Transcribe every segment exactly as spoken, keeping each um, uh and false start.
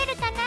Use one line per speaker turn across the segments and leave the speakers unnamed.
れるかな。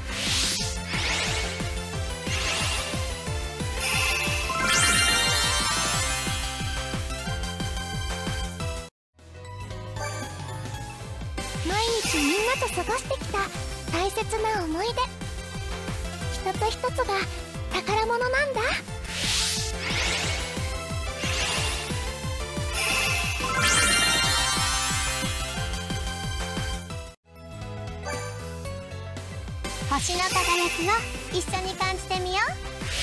毎日みんなと過ごしてきた大切な思い出、一つ一つが宝物なんだ。星の輝きを一緒に感じてみよう。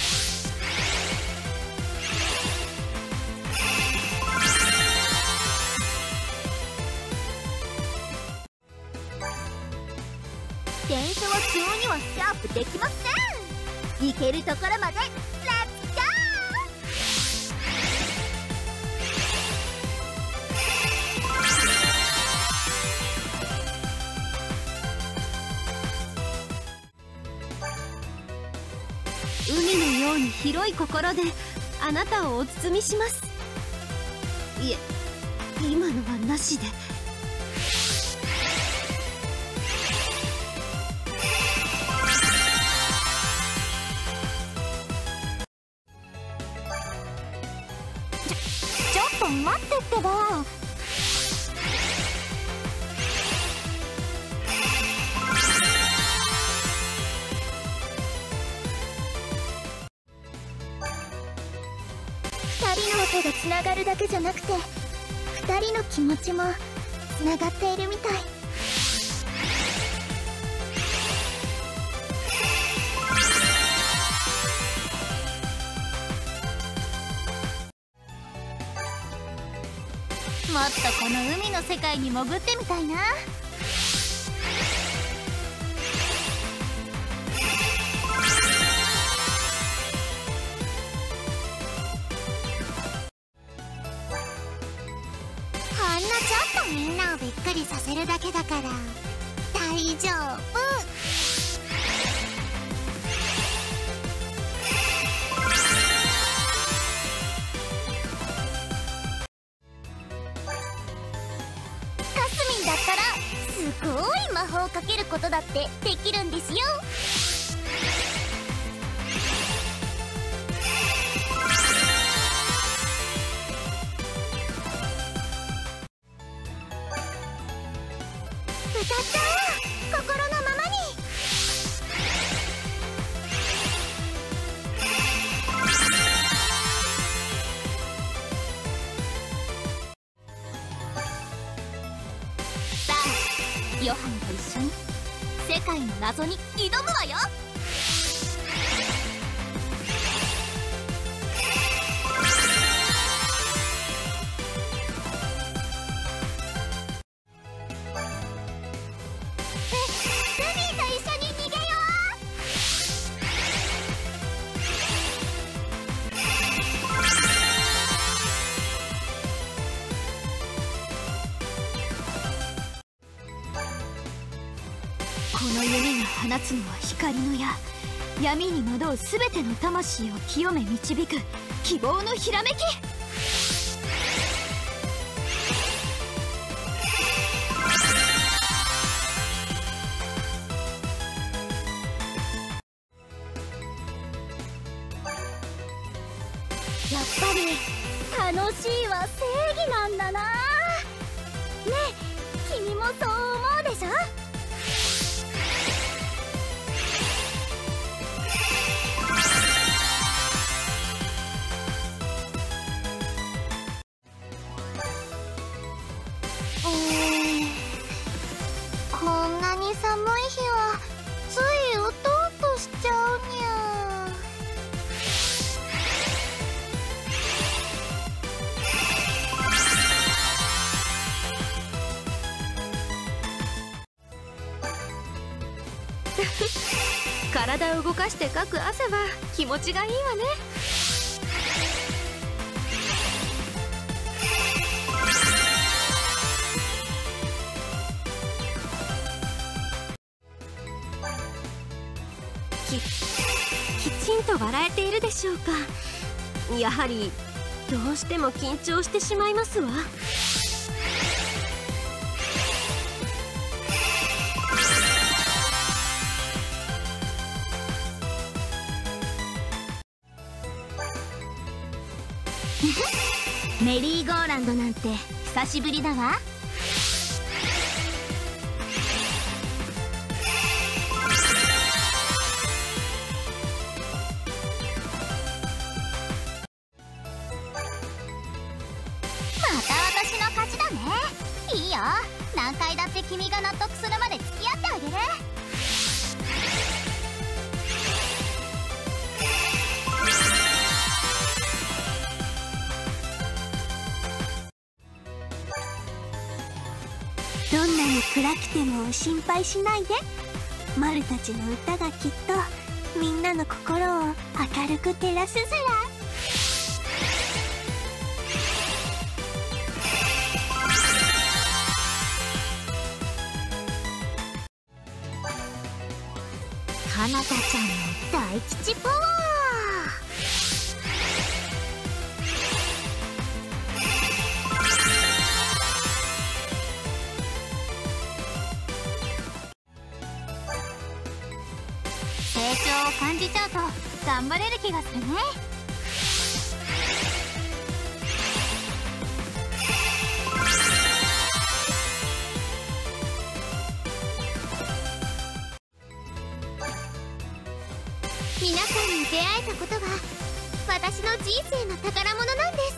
電車は急にはシャープできません。行けるところまでレッツゴ
ー。海のように広い心であなたをお包みします。いえ、今のはなしで。
ちょっと待ってってば。二人の音がつながるだけじゃなくて、二人の気持ちもつながっているみたい。もっとこの海の世界に潜ってみたいな。ほんのちょっとみんなをびっくりさせるだけだから大丈夫。だったらすごい魔法をかけることだってできるんですよ。歌っちゃおう、心のままに。ヨハネと一緒に世界の謎に挑むわよ。ルビーと一緒に逃げよ
この夢が放つのは光の矢。闇に惑う全ての魂を清め導く希望のひらめき。
やっぱり楽しいは正義なんだな。ねえ、君もそう思うでしょ。こんなに寒い日はついうとうとしちゃうにゃ。
体を動かしてかく汗は気持ちがいいわね。ききちんと笑えているでしょうか。やはりどうしても緊張してしまいますわ。 メリーゴーランドなんて久しぶりだわ。
また私の勝ちだね。いいよ、何回だって君が納得するまで付き合ってあげる。
どんなに暗くても心配しないで。マルたちの歌がきっとみんなの心を明るく照らすずら。
かなたちゃんの大吉パワー。成長を感じちゃうと頑張れる気がするね。皆さんに出会えたことが私の人生の宝物なんです。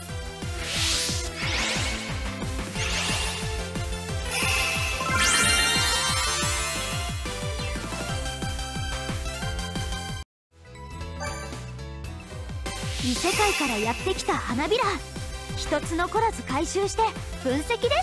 異世界からやってきた花びら一つ残らず回収して分析です。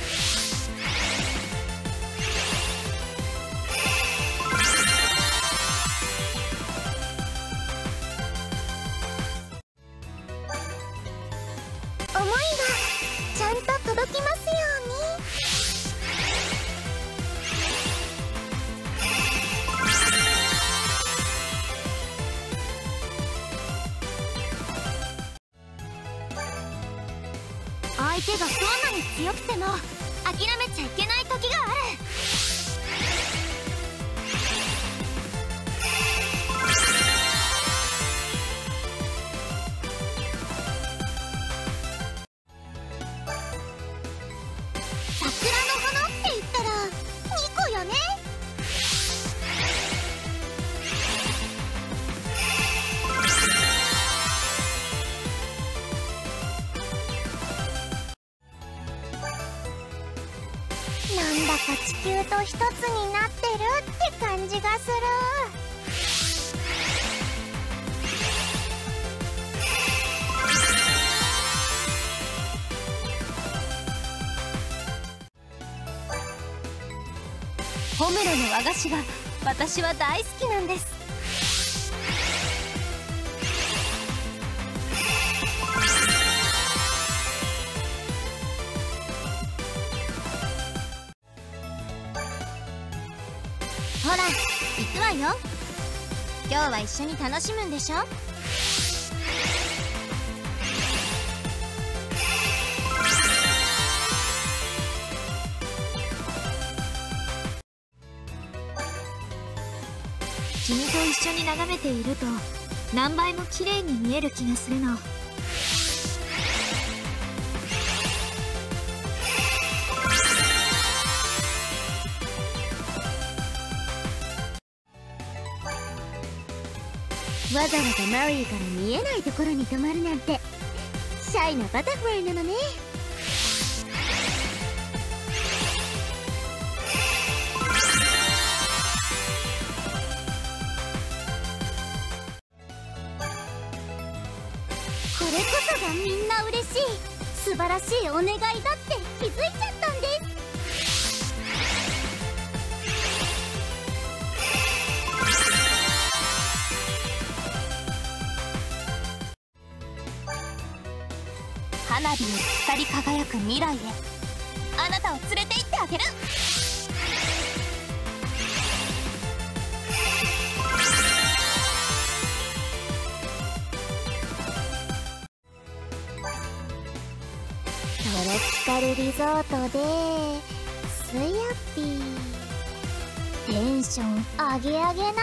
思いがちゃんと届きますように。相手がどんなに強くても諦めちゃいけない時がある。桜の花って言ったらニコよね。なんだか地球と一つになってるって感じがする。
ホムロの和菓子が私は大好きなんです。
ほら行くわよ。今日は一緒に楽しむんでしょ。
君と一緒に眺めていると何倍も綺麗に見える気がするの。
わざわざマリーから見えないところに泊まるなんてシャイなバタフライなのね。これこそがみんな嬉しい素晴らしいお願いだって気づいちゃったんです。
花火に光り輝く未来へあなたを連れて行ってあげる。
トロピカルリゾートですやぴーテンション上げ上げなのだ。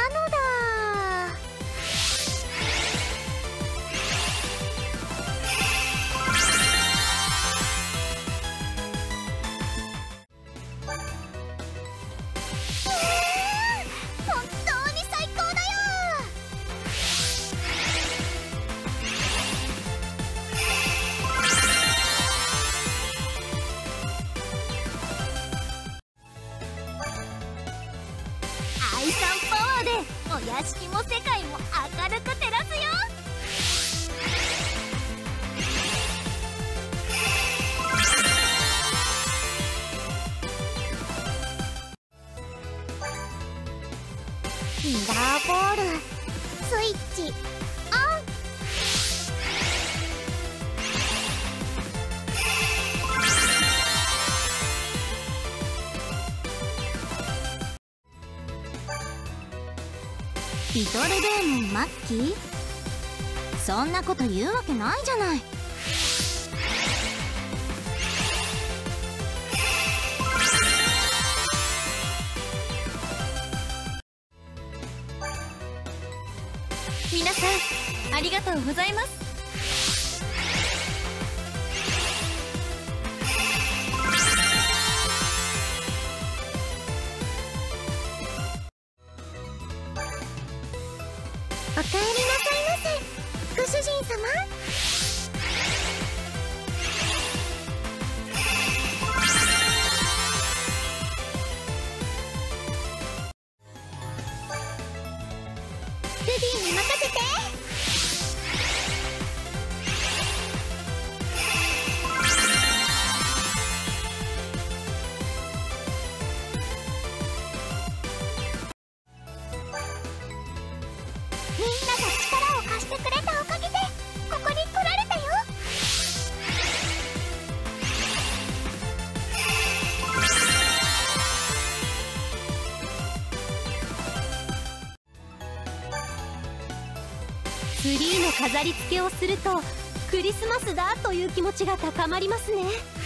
屋敷も世界も明るく照らすよ。
ミラーボールスイッチオン。
リトルデーモンマッキー、そんなこと言うわけないじゃない。
皆さんありがとうございます。
おかえりなさいませ、ご主人様。ルビーに任せて。みんなが力を貸してくれたおかげでここに来られたよ。
ツリーの飾り付けをするとクリスマスだという気持ちが高まりますね。